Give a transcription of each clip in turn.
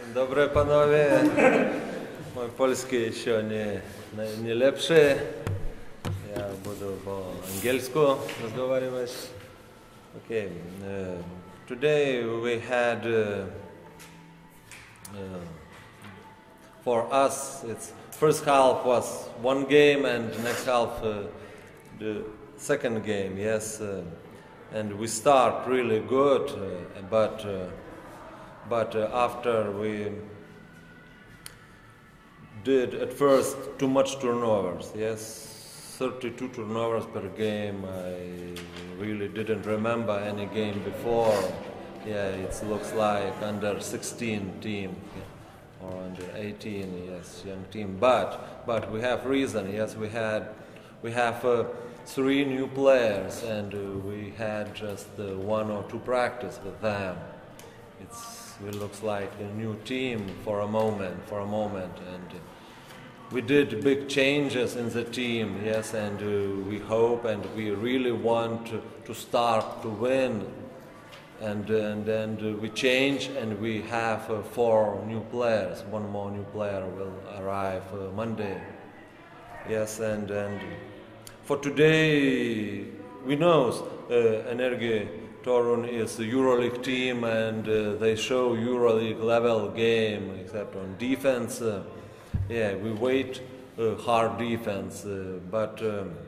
Dobre panowie, mój polski jeszcze nie lepszy. Ja będę po angielsku rozmawiać. Okay. Today we had for us it's first half was one game and next half the second game. Yes, and we start really good, but after we did at first too much turnovers. Yes, 32 turnovers per game. I really didn't remember any game before. Yeah, it looks like under 16 team or under 18. Yes, young team. But we have reason. Yes, we have 3 new players and we had just 1 or 2 practice with them. It looks like a new team for a moment, and we did big changes in the team, yes, and we hope and we really want to start to win, and we change and we have 4 new players. 1 more new player will arrive Monday, yes, and for today we know Energy Torun is a EuroLeague team and they show EuroLeague level game, except on defense. Yeah, we wait hard defense, but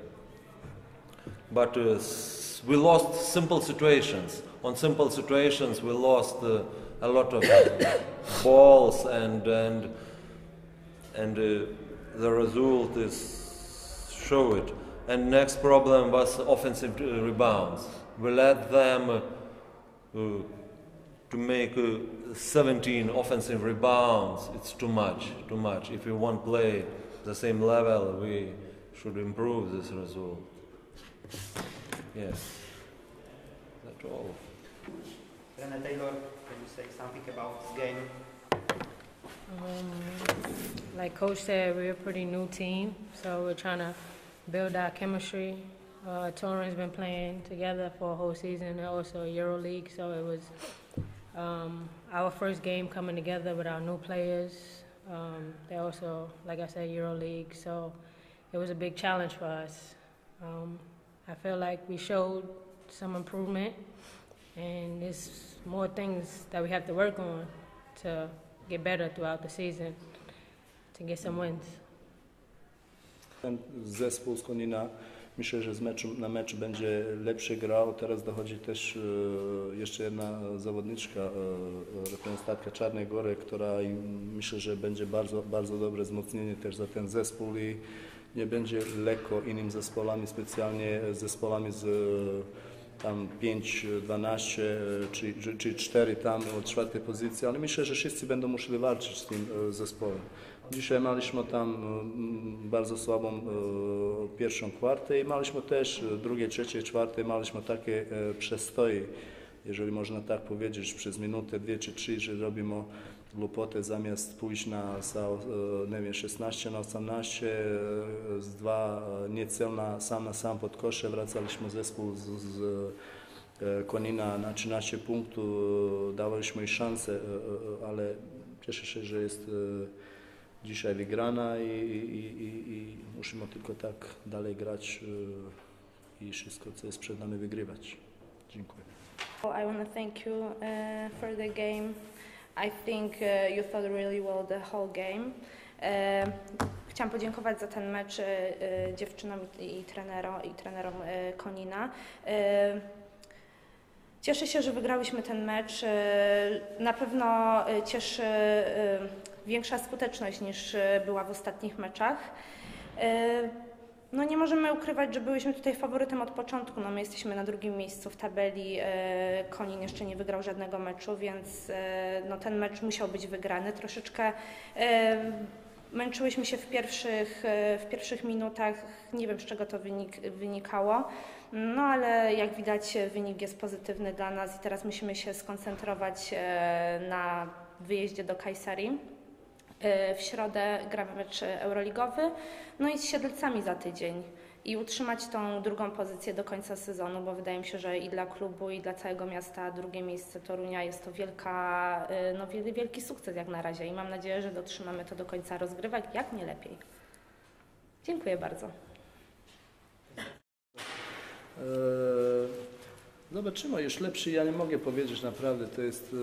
we lost simple situations. On simple situations, we lost a lot of balls, and the result is show it. And next problem was offensive rebounds. We let them to make 17 offensive rebounds. It's too much. If we want to play the same level, we should improve this result. Yes, that's all. Trainer Taylor, can you say something about this game? Like Coach said, we're a pretty new team, so we're trying to build our chemistry. Torun's been playing together for a whole season and also EuroLeague, so it was our first game coming together with our new players. They also, like I said, EuroLeague, so it was a big challenge for us. I feel like we showed some improvement, and there's more things that we have to work on to get better throughout the season, to get some wins. Ten zespół z Konina, myślę, że na mecz będzie lepszy grał. Teraz dochodzi też jeszcze jedna zawodniczka, reprezentantka Czarnej Góry, która myślę, że będzie bardzo dobre wzmocnienie też za ten zespół i nie będzie lekko innym zespołami, specjalnie zespołami z tam 5, 12 czy 4 tam od 4 pozycji, ale myślę, że wszyscy będą musieli walczyć z tym zespołem. Dzisiaj mieliśmy tam bardzo słabą pierwszą kwartę i mieliśmy też drugie, trzecie, czwarte, mieliśmy takie przestoje, jeżeli można tak powiedzieć, przez minutę, 2 czy 3, że robimy głupotę zamiast pójść na nie wiem, 16 na 18, z 2 niecelna sam na sam pod kosze, wracaliśmy zespół z Konina na 13 punktów, dawaliśmy szansę, ale cieszę się, że jest dzisiaj wygrana i musimy tylko tak dalej grać i wszystko, co jest przed nami, wygrywać. Dziękuję. I want to thank you for the game. I think you fought really well the whole game. Chciałam podziękować za ten mecz dziewczynom i trenerom Konina. Cieszę się, że wygrałyśmy ten mecz. Na pewno cieszy większa skuteczność niż była w ostatnich meczach. No nie możemy ukrywać, że byliśmy tutaj faworytem od początku. No my jesteśmy na 2. miejscu w tabeli. Konin jeszcze nie wygrał żadnego meczu, więc no ten mecz musiał być wygrany. Troszeczkę męczyłyśmy się w pierwszych minutach. Nie wiem, z czego to wynikało. No ale jak widać, wynik jest pozytywny dla nas i teraz musimy się skoncentrować na wyjeździe do Kayseri. W środę gramy mecz euroligowy, no i z Siedlcami za tydzień. i utrzymać tą drugą pozycję do końca sezonu, bo wydaje mi się, że i dla klubu, i dla całego miasta drugie miejsce Torunia jest to wielki sukces jak na razie i mam nadzieję, że dotrzymamy to do końca rozgrywek, jak nie lepiej. Dziękuję bardzo. Zobaczymy, już lepszy ja nie mogę powiedzieć, naprawdę to jest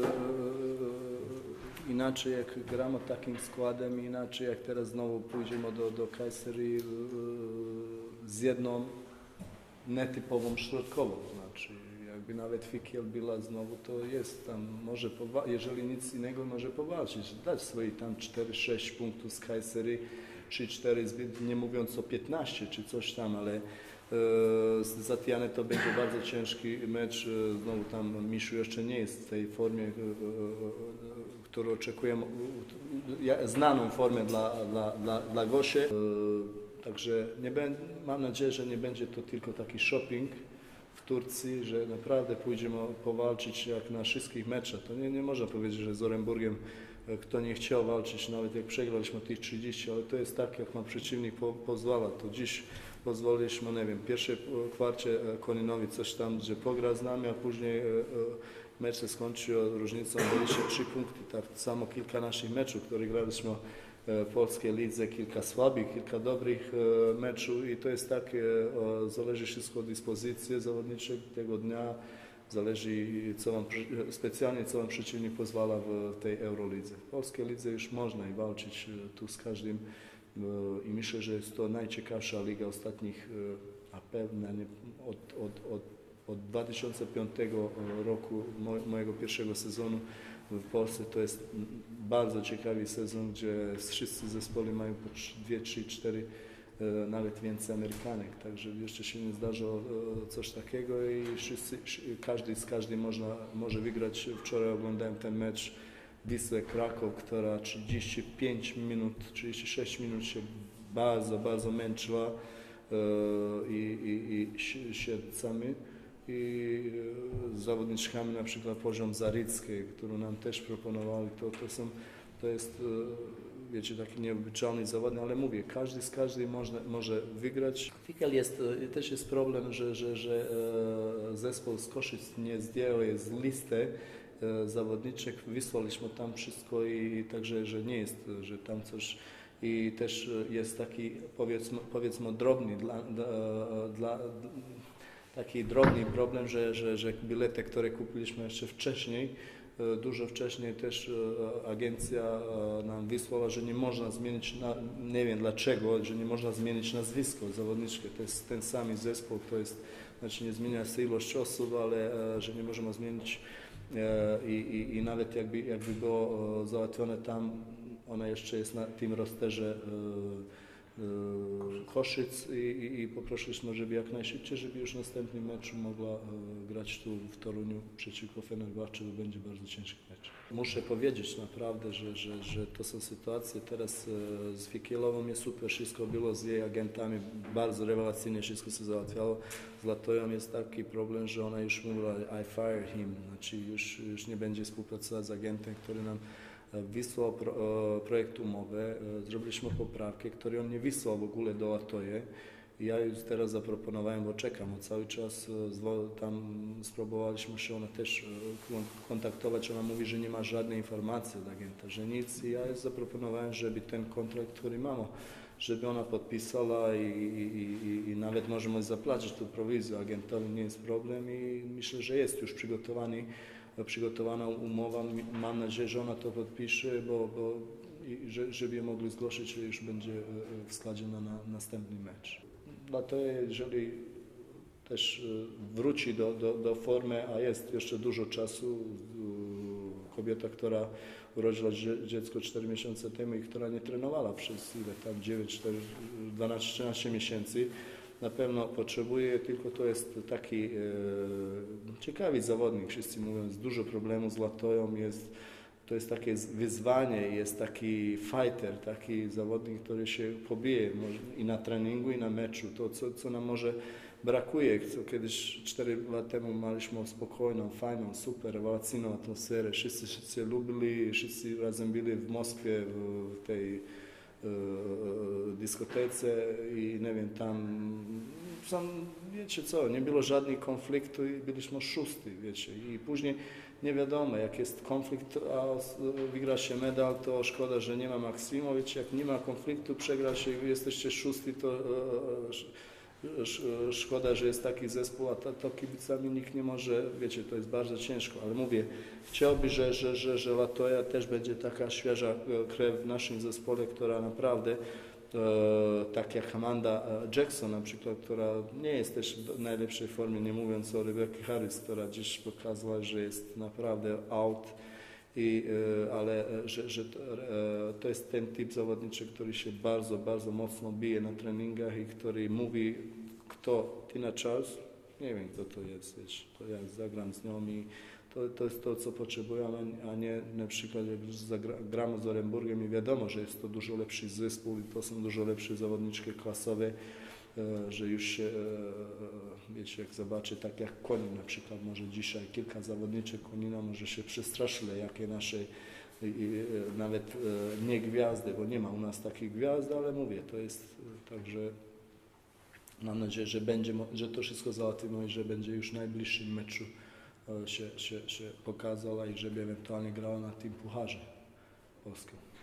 inaczej jak gramy takim składem, inaczej jak teraz znowu pójdziemy do Kayseri z jedną nietypową środkową, znaczy jakby nawet Fikiel była znowu, to jest tam, może jeżeli nic innego może powalczyć, dać swoje tam 4-6 punktów z Kayseri, 3-4, nie mówiąc o 15 czy coś tam, ale z Zatiany to będzie bardzo ciężki mecz, znowu tam Miszu jeszcze nie jest w tej formie, którą oczekujemy, znaną formę dla Gosie, także mam nadzieję, że nie będzie to tylko taki shopping w Turcji, że naprawdę pójdziemy powalczyć jak na wszystkich meczach. To nie można powiedzieć, że z Orenburgiem kto nie chciał walczyć, nawet jak przegraliśmy tych 30, ale to jest tak, jak nam przeciwnik pozwala. To dziś pozwoliliśmy, nie wiem, w pierwszej kwarcie Koninowi coś tam, że pogra z nami, a później mecz się skończył różnicą 23 punkty. Tak samo kilka naszych meczów, które graliśmy w polskiej lidze, kilka słabych, kilka dobrych meczów i to jest takie, zależy wszystko od dyspozycji zawodniczych tego dnia. Zależy specjalnie co wam przeciwnik pozwala w tej Eurolidze. W polskiej lidze już można i walczyć tu z każdym i myślę, że jest to najciekawsza liga ostatnich, a pewnie od 2005 roku, mojego pierwszego sezonu w Polsce, to jest bardzo ciekawy sezon, gdzie wszyscy zespoły mają po 2, 3, 4 nawet więcej Amerykanek, także jeszcze się nie zdarzyło coś takiego i każdy z każdym może wygrać. Wczoraj oglądałem ten mecz Wisły Kraków, która 35 minut, 36 minut się bardzo męczyła i siedcami i z zawodniczkami na przykład poziom Zaryckiej, którą nam też proponowali, to jest wiecie, taki nieobyczajny zawodnik, ale mówię, każdy z każdym może wygrać. Fikiel też jest problem, że zespół z Koszyc nie zdjął z listy zawodniczych, wysłaliśmy tam wszystko i także, że nie jest, że tam coś i też jest taki powiedzmy drobny taki drobny problem, że bilety, które kupiliśmy jeszcze wcześniej, dużo wcześniej też agencja nam wysłała, że nie można zmienić, nie wiem dlaczego, że nie można zmienić nazwisko zawodniczki. To jest ten sam zespół, to jest, znaczy nie zmienia się ilość osób, ale że nie możemy zmienić i nawet jakby było załatwione tam, ona jeszcze jest na tym rosterze Koszyc i poprosiliśmy, żeby jak najszybciej, żeby już w następnym meczu mogła grać tu w Toruniu przeciwko Fenerbahce, bo będzie bardzo ciężki mecz. Muszę powiedzieć naprawdę, że to są sytuacje teraz z Fikielową jest super, wszystko było z jej agentami, bardzo rewelacyjnie wszystko się załatwiało. Z Latoją jest taki problem, że ona już mówiła I fire him, znaczy już nie będzie współpracować z agentem, który nam wysłał projekt umowy, zrobiliśmy poprawkę, której on nie wysłał w ogóle do Latoje. Ja już teraz zaproponowałem, bo czekam, cały czas tam spróbowaliśmy się ona też kontaktować, ona mówi, że nie ma żadnej informacji od agenta, że nic i ja już zaproponowałem, żeby ten kontrakt, który mamy, żeby ona podpisała i nawet możemy zapłacić tę prowizję agentowi, nie jest problem i myślę, że jest już przygotowana umowa, mam nadzieję, że ona to podpisze, żeby je mogli zgłosić, że już będzie w składzie na następny mecz. Dlatego jeżeli też wróci do formy, a jest jeszcze dużo czasu, kobieta, która urodziła dziecko 4 miesiące temu i która nie trenowała przez ile tam 9, 12, 13 miesięcy, na pewno potrzebuje, tylko to jest taki ciekawy zawodnik, wszyscy mówią, jest dużo problemów z Latoją, to jest takie wyzwanie, jest taki fighter, taki zawodnik, który się pobije i na treningu, i na meczu, to co nam może brakuje, co kiedyś 4 lata temu mieliśmy spokojną, fajną, super, rewelacyjną atmosferę, wszyscy się lubili, wszyscy razem byli w Moskwie, w tej dyskotece i nie wiem, tam wiecie co, nie było żadnych konfliktów i byliśmy szósty, wiecie, i później nie wiadomo, jak jest konflikt, a wygra się medal, to szkoda, że nie ma Maksimowicz, jak nie ma konfliktu, przegra się i jesteście szósty, to szkoda, że jest taki zespół, a to kibicami nikt nie może, wiecie, to jest bardzo ciężko, ale mówię, chciałbym, że Latoja też będzie taka świeża krew w naszym zespole, która naprawdę, tak jak Amanda Jackson na przykład, która nie jest też w najlepszej formie, nie mówiąc o Rebecca Harris, która gdzieś pokazała, że jest naprawdę out, ale że to jest ten typ zawodniczy, który się bardzo, bardzo mocno bije na treningach i który mówi, kto Tina Charles, nie wiem kto to jest, wiesz, to ja zagram z nią i to jest to, co potrzebujemy, a nie na przykład jak gramy z Orenburgiem i wiadomo, że jest to dużo lepszy zespół i to są dużo lepsze zawodniczki klasowe, że już się, wiecie, jak zobaczy, tak jak Konin na przykład, może dzisiaj kilka zawodniczek Konina może się przestraszyli, jakie nasze nawet nie gwiazdy, bo nie ma u nas takich gwiazd, ale mówię, to jest także mam nadzieję, że to wszystko załatwimy i że będzie już w najbliższym meczu się pokazała i żeby ewentualnie grała na tym pucharze polskim.